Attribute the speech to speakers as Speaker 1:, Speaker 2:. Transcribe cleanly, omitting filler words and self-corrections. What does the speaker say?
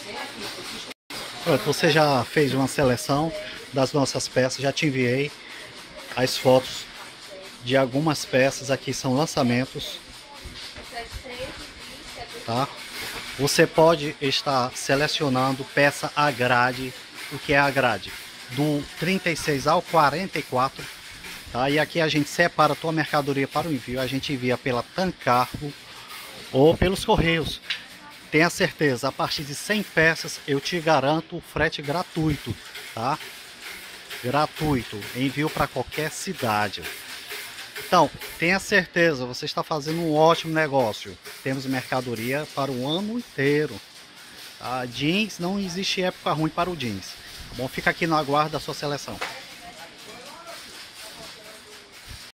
Speaker 1: Pronto, você já fez uma seleção das nossas peças, já te enviei as fotos de algumas peças. Aqui são lançamentos, tá? Você pode estar selecionando peça a grade. O que é a grade? Do 36 ao 44, tá? E aqui a gente separa a tua mercadoria para o envio. A gente envia pela Tancargo ou pelos correios. Tenha certeza, a partir de 100 peças eu te garanto o frete gratuito, tá? Gratuito, envio para qualquer cidade. Então, tenha certeza, você está fazendo um ótimo negócio. Temos mercadoria para o ano inteiro. Tá? Jeans, não existe época ruim para o jeans. Tá bom? Fica aqui no aguardo da sua seleção.